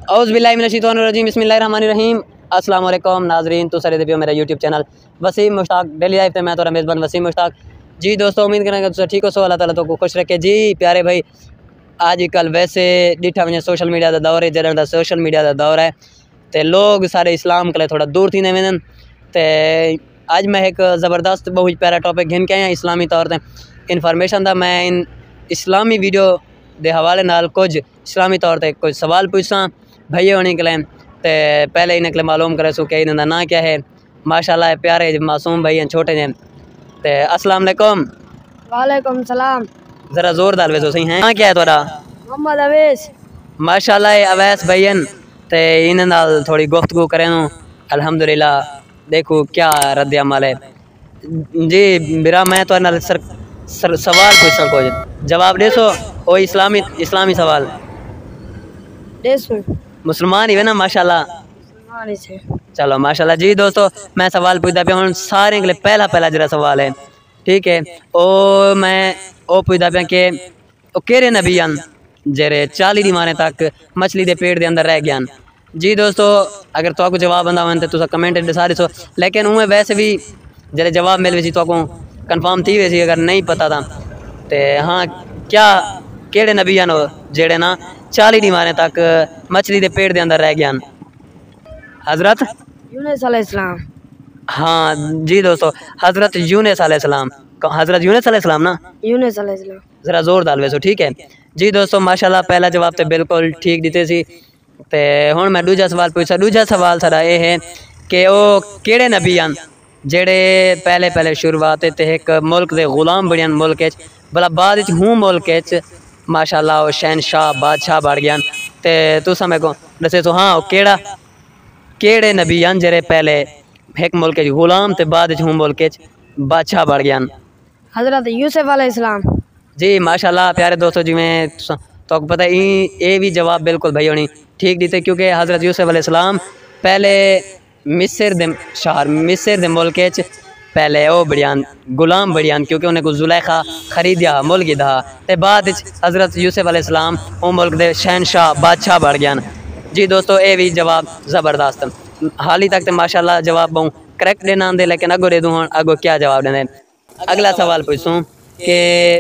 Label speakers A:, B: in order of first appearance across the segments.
A: औज़ुबिल्लाहिमिनश्शैतानिर्रजीम बिस्मिल्लाहिर्रहमानिर्रहीम। अस्सलाम वालेकुम नाज़रीन, तो सारे देखियो मेरा YouTube channel Waseem Mushtaq daily life पे मैं तो मेज़बान वसीम मुश्ताक जी। दोस्तों उम्मीद करेंगे तो ठीक हो, सो अल्लाह ताला तो को खुश रखे जी। प्यारे भाई आजकल वैसे डिठा वने सोशल मीडिया का दौर है, जरा सोशल मीडिया का दौर है तो लोग सारे इस्लाम के थोड़ा दूर थी वेंदन। तो अज मैं एक ज़बरदस्त बहुत प्यारा टॉपिक घिन के आया इस्लामी तौर पर इन्फॉर्मेशन का। मैं इन इस्लामी वीडियो के हवाले नाल कुछ इस्लामी तौर पर कुछ सवाल पूछा भैया होने के लिए। तो पहले इन्हें के मालूम करे सो कि इन्होंने ना क्या है। माशाल्लाह प्यारे मासूम भाई हैं, छोटे हैं। तो अस्सलाम वालेकुम।
B: वालेकुम सलाम।
A: ज़रा जोरदार वैसे सही हैं। हाँ क्या है थोड़ा?
B: मोहम्मद अवैस।
A: माशाल्लाह अवैस भाईयन तो इन्हें नाल थोड़ी गुफ्तगू करें। अल्हम्दुलिल्लाह देखो क्या रद्द अमल है जी। मेरा मैं तो नाल सवाल पूछा कुछ जवाब दे सो। ओ इस्लामी सवाल मुसलमान ही है ना? माशाल्लाह चलो माशाल्लाह जी। दोस्तों मैं सवाल पूछता पाया हूँ सारे के लिए। पहला जरा सवाल है, ठीक है। ओ मैं ओ पूछता पाया कि ओ केरे नबी हैं जेरे 40 दीवाने तक मछली के पेट के अंदर रह गया जी। दोस्तों अगर तो जवाब आंदा हो तो कमेंट दसा दो, लेकिन उमें वैसे भी जरे जवाब मिल वी तो कन्फर्म थी वैसी अगर नहीं पता था तो। हाँ क्या केड़े नबी हैं जेड़े ना 40 दीवाने तक मछली के पेट के अंदर रह गया? हज़रत
B: यूनुस अलैहिस्सलाम।
A: हाँ जी दोस्तों, हज़रत यूनुस अलैहिस्सलाम। हज़रत यूनुस अलैहिस्सलाम ना?
B: यूनुस अलैहिस्सलाम।
A: ज़रा जोर डाल वैसो, ठीक है जी। दोस्तों माशाल्लाह पहला जवाब तो बिल्कुल ठीक दिते सी। तो हुण मैं दूजा सवाल पूछा। दूजा सवाल सारा ये है कि वो केड़े नबी हैं जेड़े पहले शुरुआत एक मुल्क के गुलाम बड़ियान मुल्क भला बाद हूँ मुल्क माशाल्लाह वो शहनशाह बादशाह बढ़ गया। तो तुसा मेरे को दसे तो हाँ केड़े नबी हैं जेड़े पहले एक मुल्क गुलाम तो बाद हूँ मुल्क बादशाह बढ़ गया?
B: हज़रत यूसुफ अलैहिस्सलाम
A: जी माशाल्लाह प्यारे दोस्तों जी। मैं तो पता है ये भी जवाब बिल्कुल भाई होनी ठीक दीते, क्योंकि हज़रत यूसुफ अलैहिस्सलाम पहले मिस्र दे मुल्क पहले वो बढ़ियान गुलाम बढ़ियान, क्योंकि उन्हें को जुलेखा खरीदिया मुल्क था। तो बाद हज़रत यूसुफ अलैहिस्सलाम वो मुल्क के शहनशाह बादशाह बढ़ गया जी। दोस्तों ये भी जवाब ज़बरदस्त हाली तक तो माशाल्लाह जवाब बहु करेक्ट देना आंदे, लेकिन अगो दे दूँ अगो क्या जवाब देने। अगला सवाल पूछूँ कि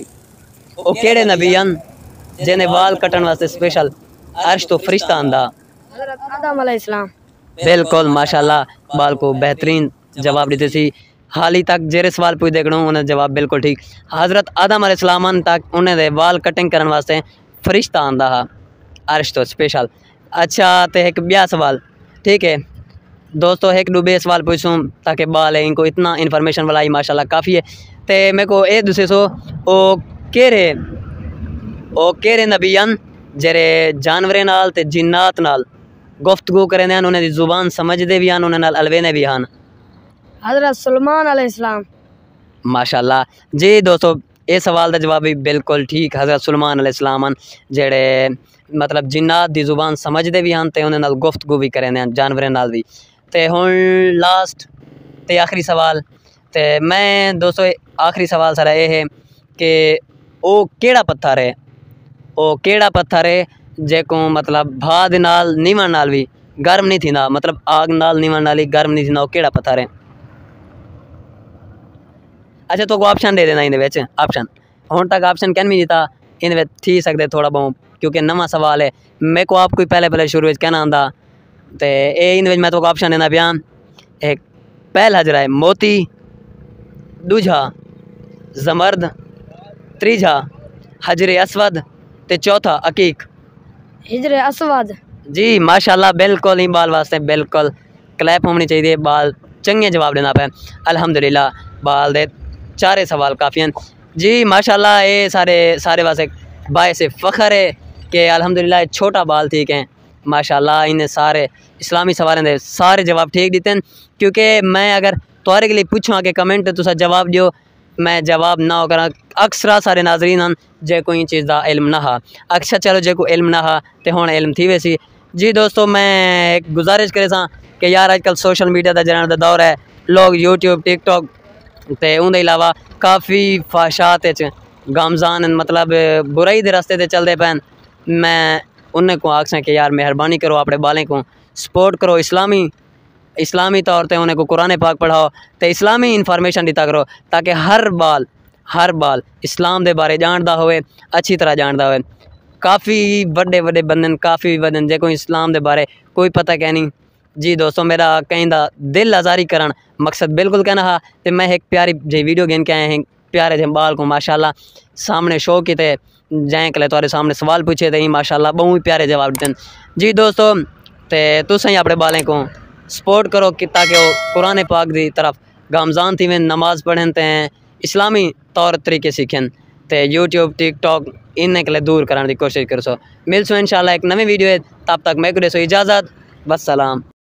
A: वो केड़े नबी हैं जिन्हें वाल कटन वास्ते स्पेशल अर्श तो फरिश्ता आंदा?
B: हज़रत आदम अलैहिस्सलाम।
A: बिल्कुल माशाल्लाह बाल को बेहतरीन जवाब देते सी। हाली तक जेरे सवाल पूछ देखना उन्हें जवाब बिल्कुल ठीक। हज़रत आदम अलैहिस्सलाम तक उन्हें वाल कटिंग करने वास्ते फरिश्ता आंदा हा अर्श तो स्पेशल। अच्छा तो एक ब्याह सवाल, ठीक है दोस्तों। एक डूबे सवाल पूछूँ ताकि बाल है इनको इतना इन्फॉर्मेशन वाला ही माशाल्लाह काफ़ी है। तो मेरे को ये दूसरे सो ओ केरे नबी हैं जेरे जानवरें नाल ते जिन्नात नाल गुफ्तगू करें हैं, उन्हें जुबान समझते भी हैं, उन्हें नाल अलवेने भी हैं?
B: हज़रत सुलेमान अलैहिस्सलाम।
A: माशाल्लाह जी। दोस्तों ये सवाल का जवाब भी बिल्कुल ठीक। हज़रत सुलेमान अलैहिस्सलाम जेड़े मतलब जिन्नात दी जुबान समझते भी हैं तो उन्हें नाल गुफ्तगू भी करें हैं जानवरें नाल भी। तो हुण लास्ट ते आखिरी सवाल। तो मैं दोस्तों आखिरी सवाल सारा ये है कि वो केड़ा पत्थर है, वो केड़ा पत्थर है जेको मतलब भा दे नाल नीवण नाल भी गर्म नहीं थींदा, मतलब आग नाल नीवण नाल ही गर्म नहीं थींदा, वो केड़ा पत्थर है? अच्छा तो ऑप्शन दे देना इन्हें विच ऑप्शन। हुण तक ऑप्शन कैन भी दिता, इन्हें थी सकते थोड़ा बहुत क्योंकि नवा सवाल है। मेरे को आपको पहले शुरू कहना आंदा तो ये इन मैं तो ऑप्शन देना पाया। एक पहला जरा है मोती, दूजा जमर्द, तीजा हजरे असवद ते चौथा अकीक।
B: हिजरे असवद
A: जी माशाल्लाह बिल्कुल ही बाल वास्ते बिल्कुल क्लैप होनी चाहिए। बाल चंगे जवाब देना पे अल्हम्दुलिल्लाह बाल दे चारे सवाल काफ़ी हैं जी। माशाल्लाह ये सारे वास्ते बायसे फ़ख्र है कि अल्हम्दुलिल्लाह छोटा बाल ठीक है माशाल्लाह। इन्हें सारे इस्लामी सवालों दे सारे जवाब ठीक दिते हैं, क्योंकि मैं अगर तुहारे के लिए पूछूँ कि कमेंट तुसा जवाब दियो मैं जवाब ना करा। अक्सर सारे नाजरीन हैं जे कोई चीज़ का इल्म ना हा। अच्छा चलो जे को इल्म ना हा तो हुण इल्म थी वैसी जी। दोस्तों मैं एक गुजारिश करे कि यार आजकल सोशल मीडिया का जरा दौर है, लोग यूट्यूब टिकटॉक तो उनके अलावा काफ़ी फाशात गामजान मतलब बुराई के रस्ते चलते पैन। मैं उन्हें को आखसें कि यार मेहरबानी करो अपने बालें को सपोर्ट करो, इस्लामी तौर पर उन्हें को कुरान पाक पढ़ाओ तो इस्लामी इन्फॉर्मेशन दिता करो ताकि हर बाल इस्लाम के बारे जानता होवे, अच्छी तरह जानता होवे। काफ़ी बड़े बंदन काफ़ी बंदन जो इस्लाम के बारे कोई पता क्या नहीं। जी दोस्तों, मेरा कहीं दा दिल आज़ारी करन मकसद बिल्कुल कहना हा तो मैं एक प्यारी जी वीडियो गेन के आए हैं। प्यारे जे बाल को माशाल्लाह सामने शो किते जैं कले तुम्हारे सामने सवाल पूछे थे माशाल्लाह बहुत ही प्यारे जवाब देते। जी दोस्तों, तो तुम अपने बालें को सपोर्ट करो कि ताकि वो कुरान पाक की तरफ गामजान थी में नमाज़ पढ़न ते इस्लामी तौर तरीके सीखें तो यूट्यूब टिकटॉक इन्हें के लिए दूर कराने की कोशिश करो। मिलसो इंशाल्लाह एक नवी वीडियो है, तब तक मैं को इजाज़त, बस सलाम।